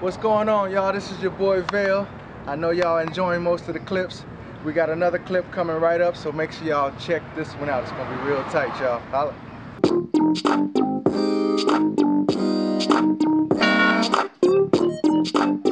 What's going on, y'all? This is your boy Vale. I know y'all enjoying most of the clips. We got another clip coming right up, so make sure y'all check this one out. It's gonna be real tight, y'all. Holla.